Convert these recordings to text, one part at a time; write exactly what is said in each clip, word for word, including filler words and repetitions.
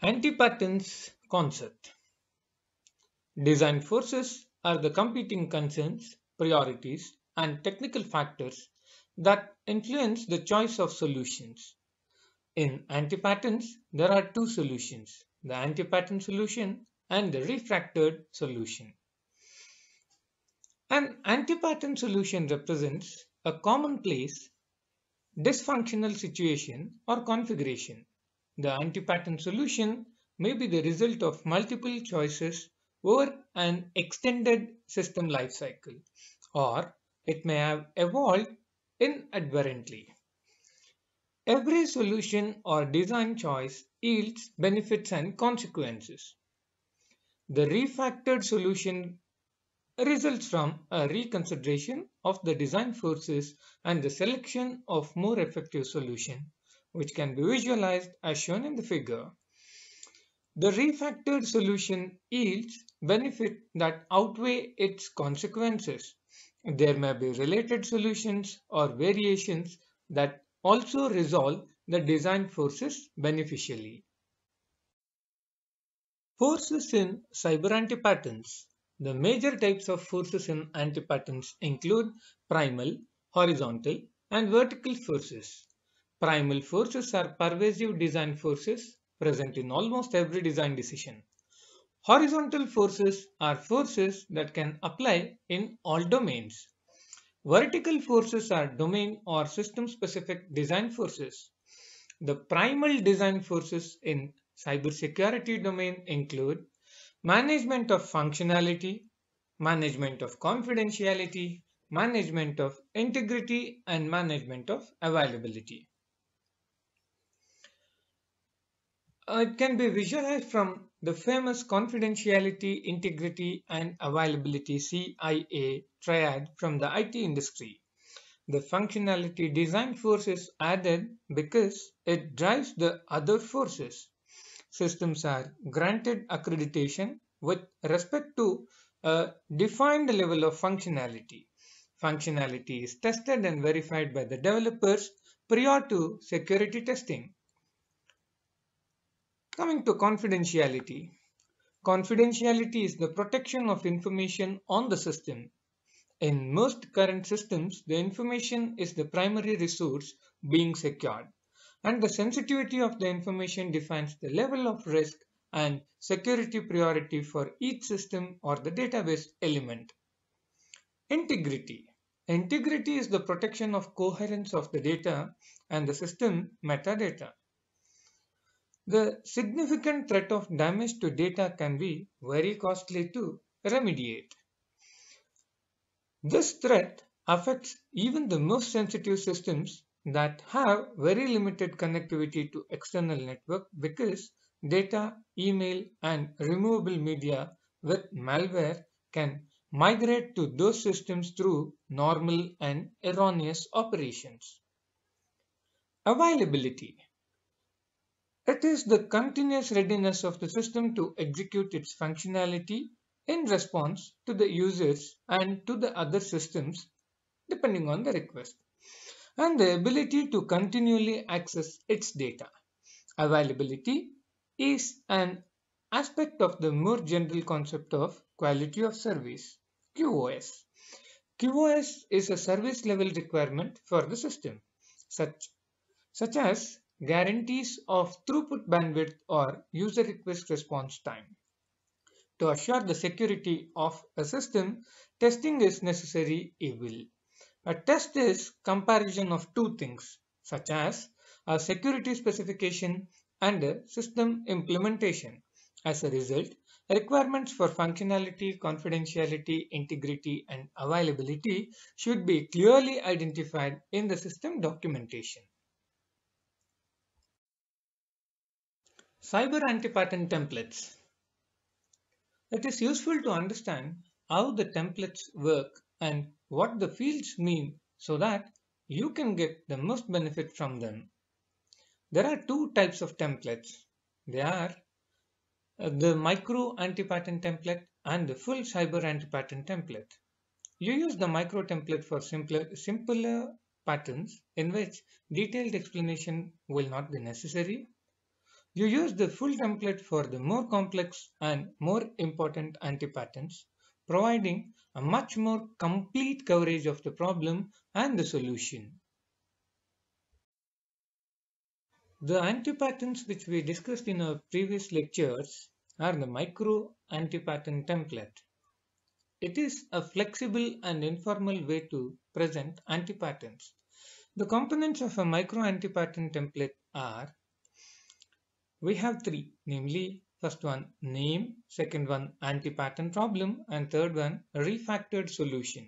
Anti-patterns concept. Design forces are the competing concerns, priorities, and technical factors that influence the choice of solutions. In anti-patterns, there are two solutions, the anti-pattern solution and the refractored solution. An anti-pattern solution represents a commonplace dysfunctional situation or configuration. The anti-pattern solution may be the result of multiple choices over an extended system lifecycle, or it may have evolved inadvertently. Every solution or design choice yields benefits and consequences. The refactored solution results from a reconsideration of the design forces and the selection of more effective solution, which can be visualized as shown in the figure. The refactored solution yields benefit that outweigh its consequences. There may be related solutions or variations that also resolve the design forces beneficially. Forces in cyber antipatterns. The major types of forces in antipatterns include primal, horizontal, and vertical forces. Primal forces are pervasive design forces present in almost every design decision. Horizontal forces are forces that can apply in all domains. Vertical forces are domain or system specific design forces. The primal design forces in cybersecurity domain include management of functionality, management of confidentiality, management of integrity, and management of availability. Uh, it can be visualized from the famous confidentiality, integrity, and availability C I A triad from the I T industry. The functionality design force is added because it drives the other forces. Systems are granted accreditation with respect to a defined level of functionality. Functionality is tested and verified by the developers prior to security testing. Coming to confidentiality. Confidentiality is the protection of information on the system. In most current systems, the information is the primary resource being secured, and the sensitivity of the information defines the level of risk and security priority for each system or the database element. Integrity. Integrity is the protection of coherence of the data and the system metadata. The significant threat of damage to data can be very costly to remediate. This threat affects even the most sensitive systems that have very limited connectivity to external network because data, email, and removable media with malware can migrate to those systems through normal and erroneous operations. Availability. It is the continuous readiness of the system to execute its functionality in response to the users and to the other systems depending on the request, and the ability to continually access its data. Availability is an aspect of the more general concept of quality of service, Q o S. Q o S is a service level requirement for the system, such such as guarantees of throughput bandwidth or user request response time. To assure the security of a system, testing is necessary evil. A test is comparison of two things, such as a security specification and a system implementation. As a result, requirements for functionality, confidentiality, integrity, and availability should be clearly identified in the system documentation. Cyber anti-pattern templates. It is useful to understand how the templates work and what the fields mean so that you can get the most benefit from them. There are two types of templates. They are uh, the micro anti-pattern template and the full cyber anti-pattern template. You use the micro template for simpler, simpler patterns in which detailed explanation will not be necessary. You use the full template for the more complex and more important antipatterns, providing a much more complete coverage of the problem and the solution. The antipatterns which we discussed in our previous lectures are the micro antipattern template. It is a flexible and informal way to present antipatterns. The components of a micro antipattern template are, we have three, namely first one name, second one antipattern problem, and third one refactored solution.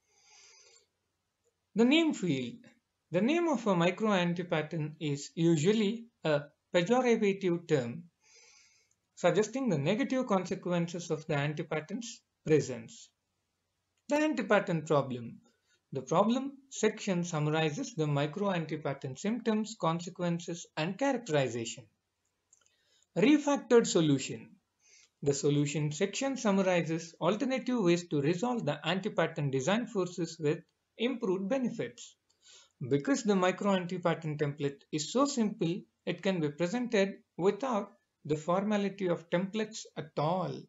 The name field. The name of a micro antipattern is usually a pejorative term suggesting the negative consequences of the antipattern's presence. The antipattern problem. The problem section summarizes the micro antipattern symptoms, consequences, and characterization. Refactored solution. The solution section summarizes alternative ways to resolve the antipattern design forces with improved benefits. Because the micro antipattern template is so simple, it can be presented without the formality of templates at all.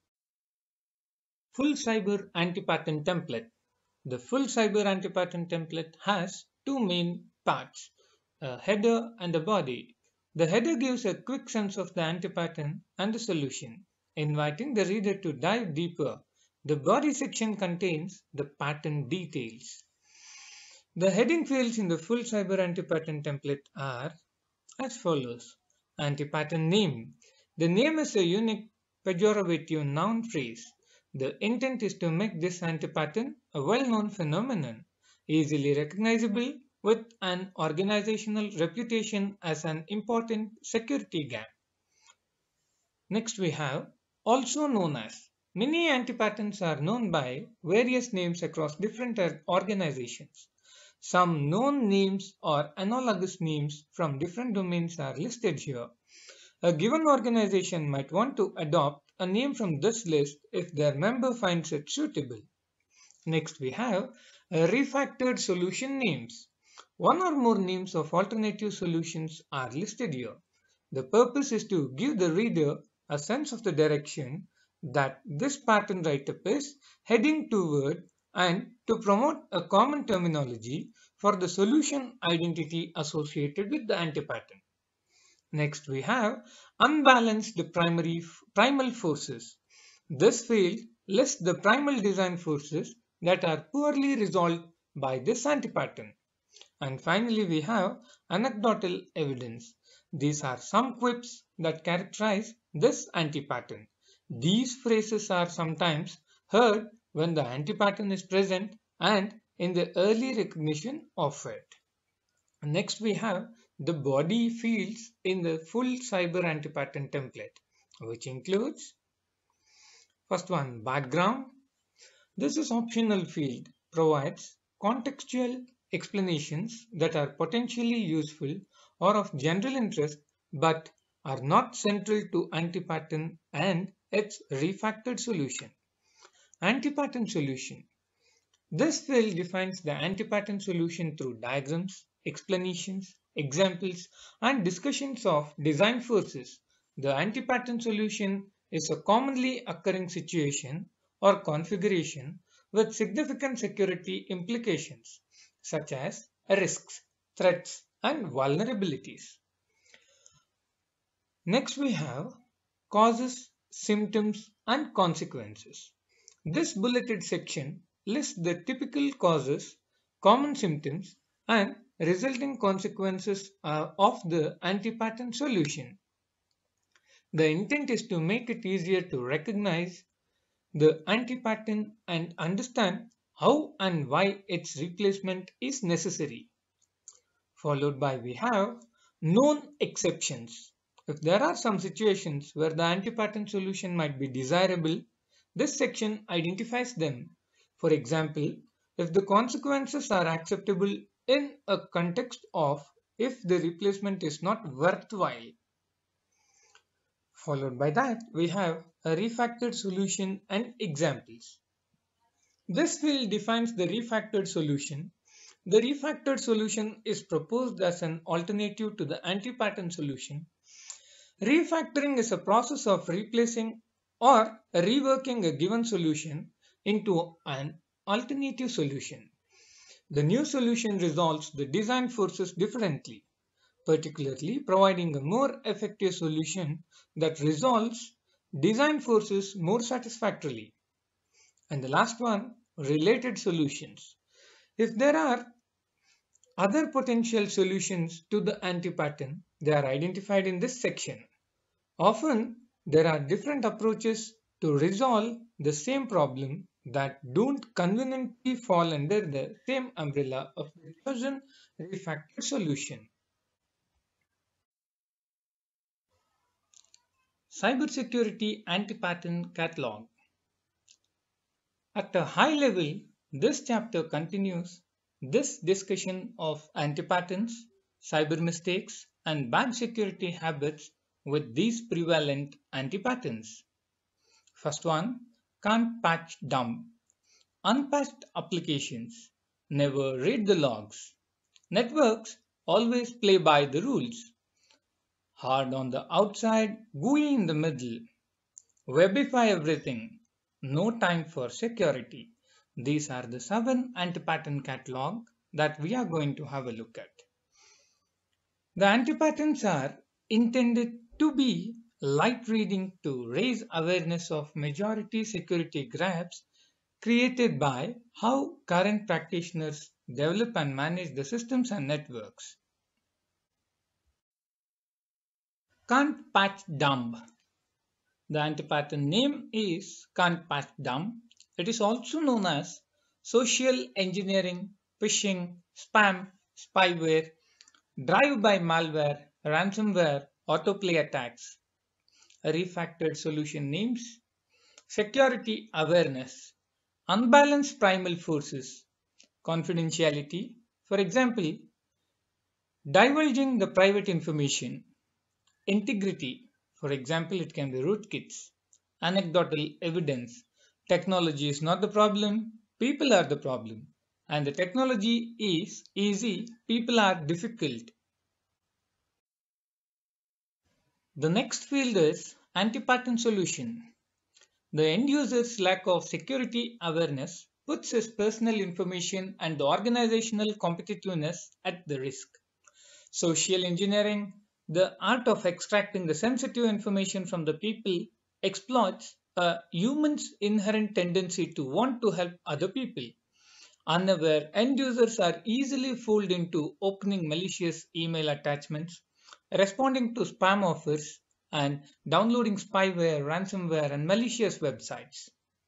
Full Cyber Antipattern Template. The Full Cyber Antipattern Template has two main parts, a header and a body. The header gives a quick sense of the antipattern and the solution, inviting the reader to dive deeper. The body section contains the pattern details. The heading fields in the Full Cyber Antipattern Template are as follows. Antipattern name. The name is a unique pejorative noun phrase. The intent is to make this antipattern a well-known phenomenon, easily recognizable with an organizational reputation as an important security gap. Next we have also known as. Many antipatterns are known by various names across different organizations. Some known names or analogous names from different domains are listed here. A given organization might want to adopt a name from this list if their member finds it suitable. Next we have refactored solution names. One or more names of alternative solutions are listed here. The purpose is to give the reader a sense of the direction that this pattern write-up is heading toward and to promote a common terminology for the solution identity associated with the antipattern. Next we have unbalanced primary primal forces. This field lists the primal design forces that are poorly resolved by this antipattern. And finally we have anecdotal evidence. These are some quips that characterize this antipattern. These phrases are sometimes heard when the antipattern is present and in the early recognition of it. Next we have the body fields in the full cyber antipattern template, which includes first one background. This is optional field, provides contextual explanations that are potentially useful or of general interest but are not central to antipattern and its refactored solution. Antipattern solution. This field defines the antipattern solution through diagrams, explanations, examples, and discussions of design forces. The antipattern solution is a commonly occurring situation or configuration with significant security implications, such as risks, threats, and vulnerabilities. Next we have causes, symptoms, and consequences. This bulleted section lists the typical causes, common symptoms, and resulting consequences uh, of the antipattern solution. The intent is to make it easier to recognize the antipattern and understand how and why its replacement is necessary. Followed by we have known exceptions. If there are some situations where the antipattern solution might be desirable, this section identifies them. For example, if the consequences are acceptable in a context of if the replacement is not worthwhile. Followed by that, we have a refactored solution and examples. This field defines the refactored solution. The refactored solution is proposed as an alternative to the antipattern solution. Refactoring is a process of replacing or reworking a given solution into an alternative solution. The new solution resolves the design forces differently, particularly providing a more effective solution that resolves design forces more satisfactorily. And the last one, related solutions. If there are other potential solutions to the anti-pattern, they are identified in this section. Often, there are different approaches to resolve the same problem that don't conveniently fall under the same umbrella of the chosen refactored solution. Cybersecurity Anti-Pattern Catalog. At a high level, this chapter continues this discussion of anti-patterns, cyber mistakes, and bad security habits with these prevalent anti-patterns. First one, can't patch dump. Unpatched applications never read the logs. Networks always play by the rules. Hard on the outside, gooey in the middle. Webify everything. No time for security. These are the seven anti-pattern catalog that we are going to have a look at. The anti-patterns are intended to be light reading to raise awareness of majority security gaps created by how current practitioners develop and manage the systems and networks. Can't patch dump. The anti-pattern name is can't patch dump. It is also known as social engineering, phishing, spam, spyware, drive-by malware, ransomware, autoplay attacks. Refactored solution names: security awareness, unbalanced primal forces, confidentiality, for example, divulging the private information, integrity, for example, it can be rootkits, anecdotal evidence, technology is not the problem, people are the problem, and the technology is easy, people are difficult. The next field is anti-pattern solution. The end user's lack of security awareness puts his personal information and the organizational competitiveness at the risk. Social engineering, the art of extracting the sensitive information from the people, exploits a human's inherent tendency to want to help other people. Unaware end users are easily fooled into opening malicious email attachments, responding to spam offers, and downloading spyware, ransomware, and malicious websites.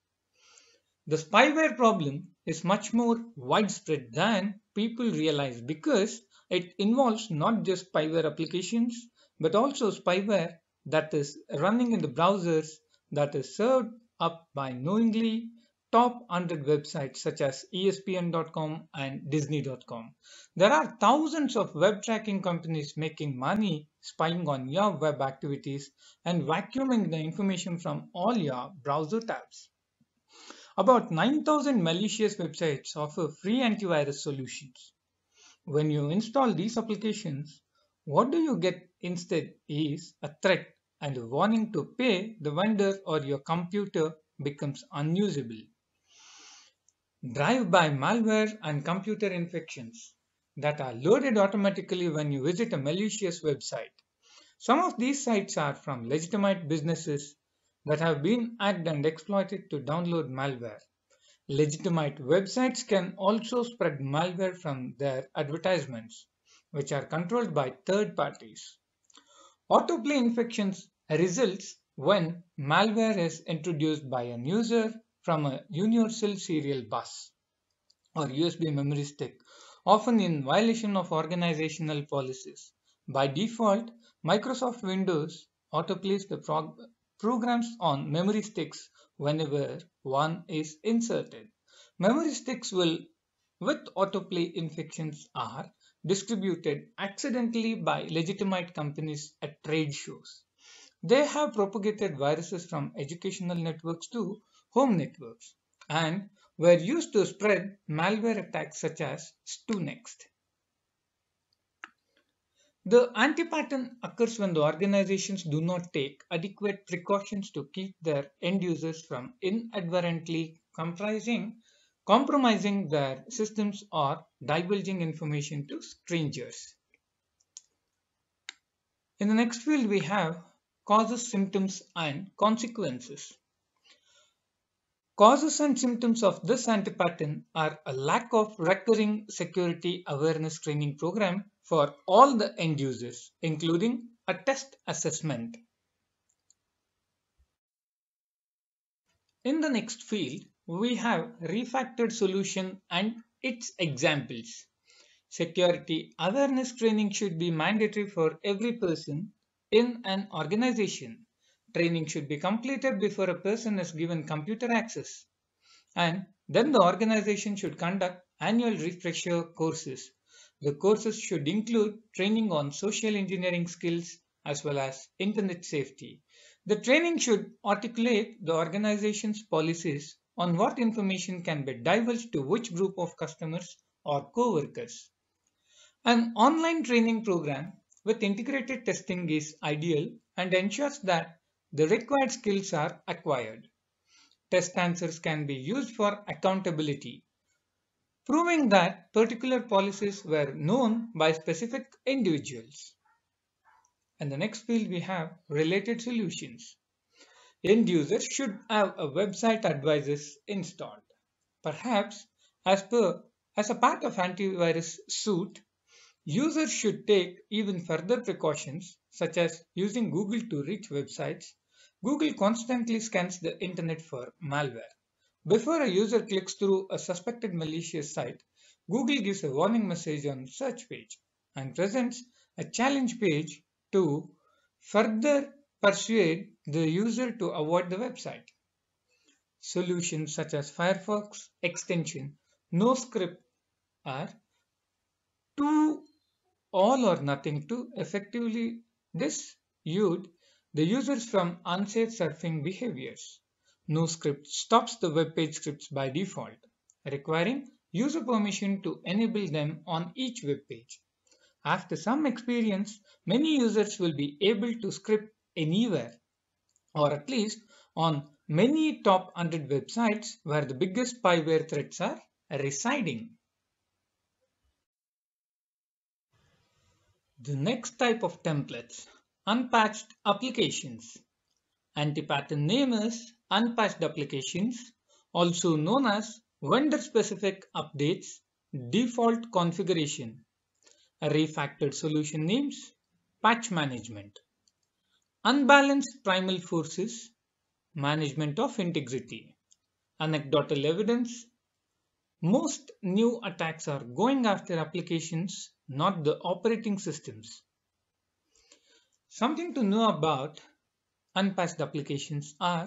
The spyware problem is much more widespread than people realize because it involves not just spyware applications but also spyware that is running in the browsers that is served up by knowingly top one hundred websites such as E S P N dot com and Disney dot com. There are thousands of web tracking companies making money spying on your web activities and vacuuming the information from all your browser tabs. About nine thousand malicious websites offer free antivirus solutions. When you install these applications, what do you get instead is a threat and a warning to pay the vendor or your computer becomes unusable. Drive-by malware and computer infections that are loaded automatically when you visit a malicious website. Some of these sites are from legitimate businesses that have been hacked and exploited to download malware. Legitimate websites can also spread malware from their advertisements, which are controlled by third parties. Autoplay infections results when malware is introduced by a user from a universal serial bus or U S B memory stick, often in violation of organizational policies. By default, Microsoft Windows autoplays the prog programs on memory sticks whenever one is inserted. Memory sticks will, with autoplay infections are distributed accidentally by legitimate companies at trade shows. They have propagated viruses from educational networks to home networks and were used to spread malware attacks such as StuNext. The anti-pattern occurs when the organizations do not take adequate precautions to keep their end users from inadvertently comprising, compromising their systems or divulging information to strangers. In the next field, we have causes, symptoms, and consequences. Causes and symptoms of this anti-pattern are a lack of recurring security awareness training program for all the end users, including a test assessment. In the next field, we have refactored solution and its examples. Security awareness training should be mandatory for every person in an organization. Training should be completed before a person is given computer access. And then the organization should conduct annual refresher courses. The courses should include training on social engineering skills as well as internet safety. The training should articulate the organization's policies on what information can be divulged to which group of customers or co-workers. An online training program with integrated testing is ideal and ensures that the required skills are acquired. Test answers can be used for accountability, proving that particular policies were known by specific individuals. And the next field we have related solutions. End users should have a website advisors installed. Perhaps as per as a part of antivirus suite, users should take even further precautions such as using Google to reach websites. Google constantly scans the internet for malware. Before a user clicks through a suspected malicious site, Google gives a warning message on search page and presents a challenge page to further persuade the user to avoid the website. Solutions such as Firefox extension, NoScript are too all or nothing to effectively dissuade the users from unsafe surfing behaviors. NoScript stops the web page scripts by default, requiring user permission to enable them on each web page. After some experience, many users will be able to script anywhere, or at least on many top one hundred websites where the biggest spyware threats are residing. The next type of templates, unpatched applications. Anti-pattern name is unpatched applications, also known as vendor-specific updates, default configuration. A refactored solution names, patch management. Unbalanced primal forces, management of integrity. Anecdotal evidence, most new attacks are going after applications, not the operating systems. Something to know about unpatched applications are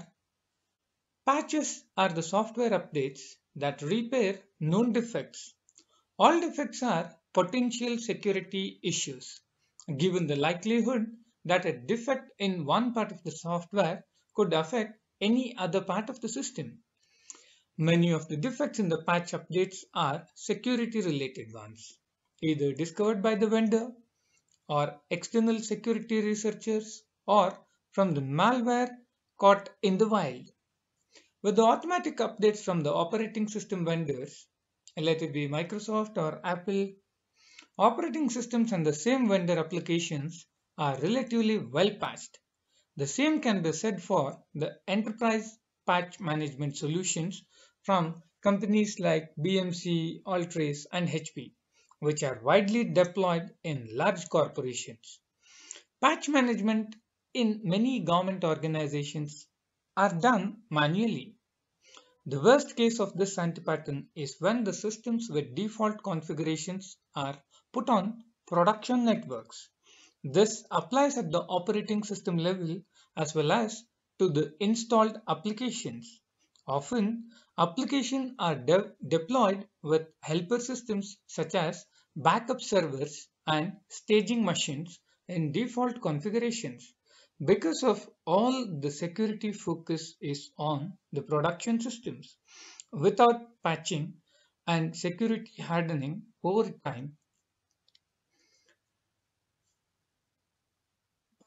patches are the software updates that repair known defects. All defects are potential security issues, given the likelihood that a defect in one part of the software could affect any other part of the system. Many of the defects in the patch updates are security related ones, either discovered by the vendor or external security researchers or from the malware caught in the wild. With the automatic updates from the operating system vendors, let it be Microsoft or Apple, operating systems and the same vendor applications are relatively well patched. The same can be said for the enterprise patch management solutions from companies like B M C, Altrace, and H P, which are widely deployed in large corporations. Patch management in many government organizations are done manually. The worst case of this anti-pattern is when the systems with default configurations are put on production networks. This applies at the operating system level as well as to the installed applications. Often, applications are de deployed with helper systems such as backup servers and staging machines in default configurations. Because of all the security focus is on the production systems. Without patching and security hardening over time,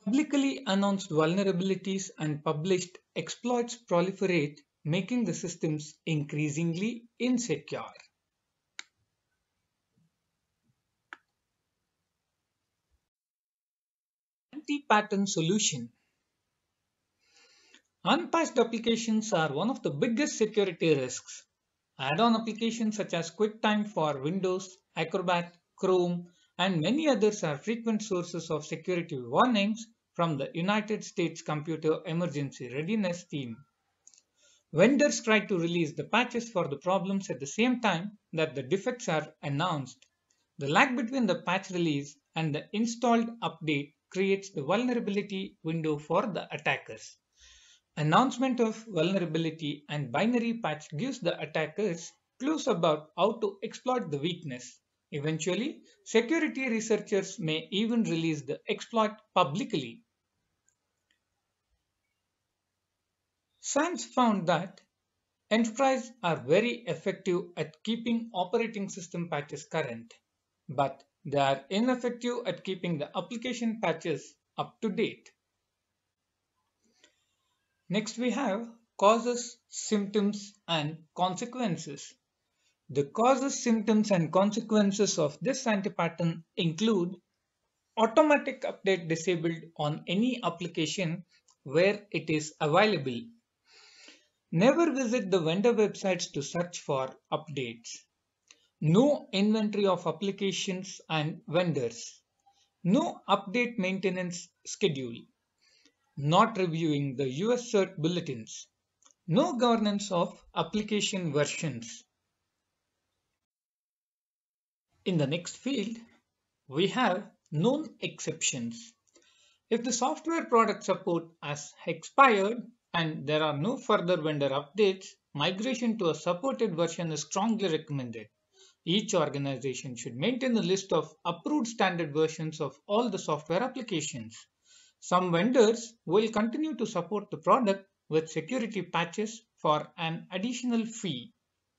Publicly announced vulnerabilities and published exploits proliferate, making the systems increasingly insecure. Anti-pattern solution. Unpatched applications are one of the biggest security risks. Add-on applications such as QuickTime for Windows, Acrobat, Chrome, and many others are frequent sources of security warnings from the United States Computer Emergency Readiness Team. Vendors try to release the patches for the problems at the same time that the defects are announced. The lag between the patch release and the installed update creates the vulnerability window for the attackers. Announcement of vulnerability and binary patch gives the attackers clues about how to exploit the weakness. Eventually, security researchers may even release the exploit publicly. Science found that enterprises are very effective at keeping operating system patches current, but they are ineffective at keeping the application patches up to date. Next we have causes, symptoms and consequences. The causes, symptoms and consequences of this anti-pattern include automatic update disabled on any application where it is available. Never visit the vendor websites to search for updates. No inventory of applications and vendors. No update maintenance schedule. Not reviewing the U S CERT bulletins. No governance of application versions. In the next field, we have known exceptions. If the software product support has expired and there are no further vendor updates, migration to a supported version is strongly recommended. Each organization should maintain a list of approved standard versions of all the software applications. Some vendors will continue to support the product with security patches for an additional fee.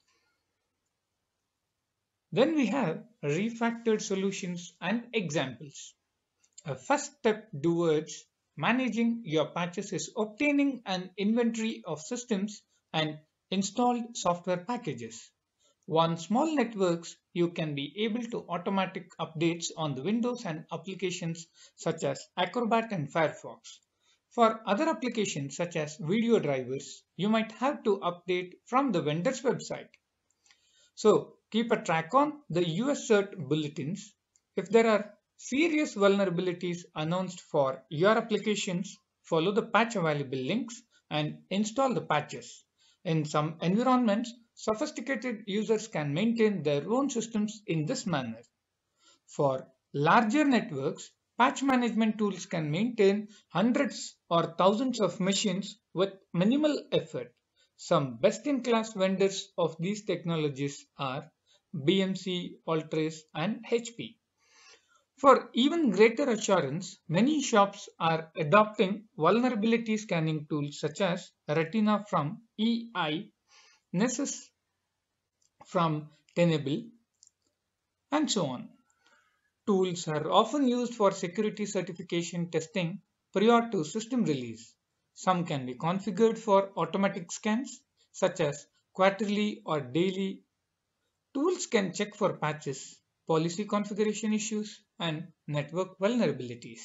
Then we have refactored solutions and examples. A first step towards managing your patches is obtaining an inventory of systems and installed software packages. On small networks, you can be able to automatic updates on the Windows and applications such as Acrobat and Firefox. For other applications such as video drivers, you might have to update from the vendor's website. So keep a track on the U S CERT bulletins. If there are serious vulnerabilities announced for your applications, follow the patch available links and install the patches. In some environments, sophisticated users can maintain their own systems in this manner. For larger networks, patch management tools can maintain hundreds or thousands of machines with minimal effort. Some best-in-class vendors of these technologies are B M C, Altrace, and H P. For even greater assurance, many shops are adopting vulnerability scanning tools such as Retina from E I, Nessus from Tenable, and so on. Tools are often used for security certification testing prior to system release. Some can be configured for automatic scans, such as quarterly or daily. Tools can check for patches, policy configuration issues, and network vulnerabilities.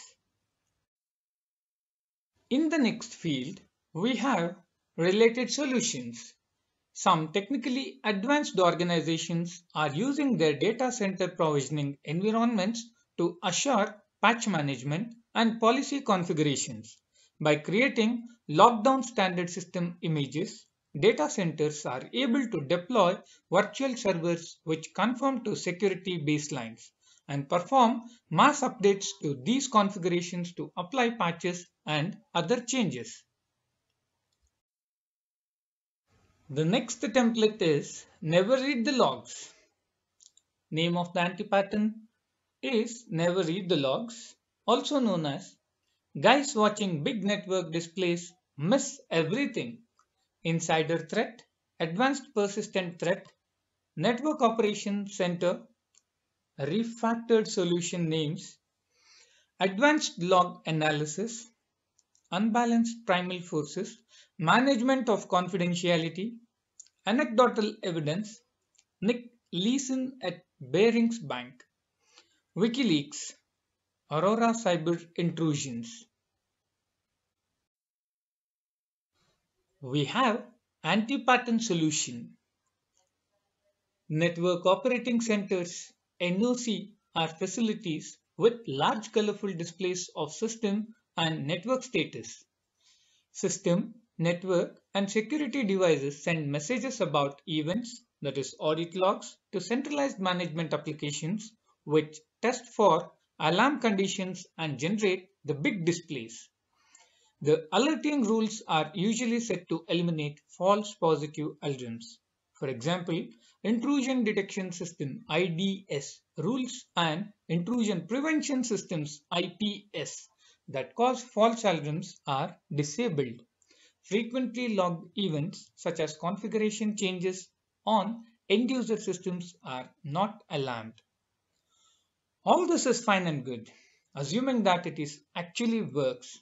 In the next field, we have related solutions. Some technically advanced organizations are using their data center provisioning environments to assure patch management and policy configurations. By creating lockdown standard system images, data centers are able to deploy virtual servers which conform to security baselines and perform mass updates to these configurations to apply patches and other changes. The next template is never read the logs. Name of the anti-pattern is never read the logs, also known as guys watching big network displays miss everything. Insider threat, advanced persistent threat, network operation center, refactored solution names, advanced log analysis, unbalanced primal forces, management of confidentiality, anecdotal evidence, Nick Leeson at Barings Bank, WikiLeaks, Aurora cyber intrusions. We have anti-pattern solution. Network operating centers, N O C, are facilities with large colorful displays of system and network status. System, network, and security devices send messages about events, that is audit logs, to centralized management applications which test for alarm conditions and generate the big displays. The alerting rules are usually set to eliminate false positive alarms. For example, Intrusion Detection System I D S rules and Intrusion Prevention Systems I P S that cause false alarms are disabled. Frequently logged events such as configuration changes on end-user systems are not alarmed. All this is fine and good, assuming that it is actually works.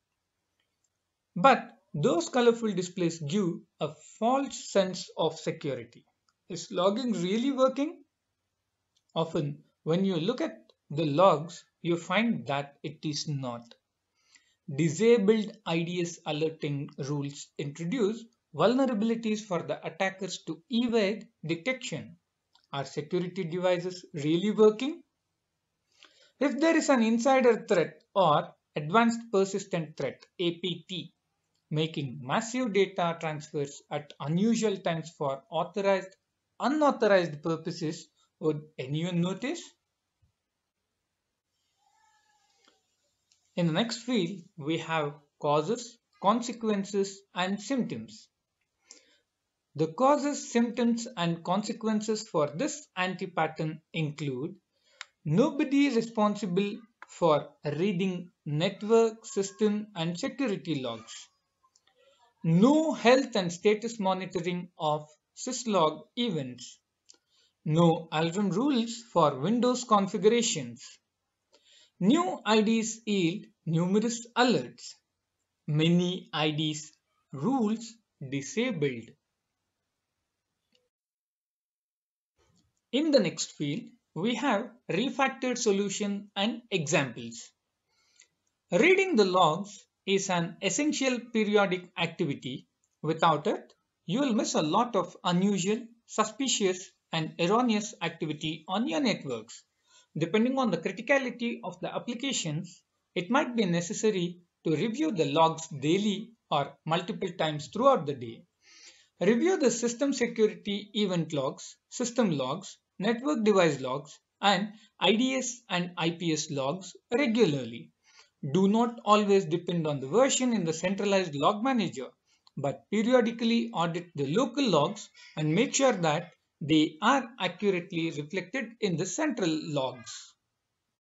But those colorful displays give a false sense of security. Is logging really working? Often, when you look at the logs, you find that it is not. Disabled I D S alerting rules introduce vulnerabilities for the attackers to evade detection. Are security devices really working? If there is an insider threat or advanced persistent threat A P T making massive data transfers at unusual times for authorized unauthorized purposes, would anyone notice? In the next field, we have causes, consequences, and symptoms. The causes, symptoms, and consequences for this anti-pattern include nobody responsible for reading network, system, and security logs. No health and status monitoring of syslog events. No alarm rules for Windows configurations. New I Ds yield numerous alerts. Many I Ds rules disabled. In the next field, we have refactored solution and examples. Reading the logs is an essential periodic activity. Without it, you will miss a lot of unusual, suspicious, and erroneous activity on your networks. Depending on the criticality of the applications, it might be necessary to review the logs daily or multiple times throughout the day. Review the system security event logs, system logs, network device logs, and I D S and I P S logs regularly. Do not always depend on the version in the centralized log manager, but periodically audit the local logs and make sure that they are accurately reflected in the central logs.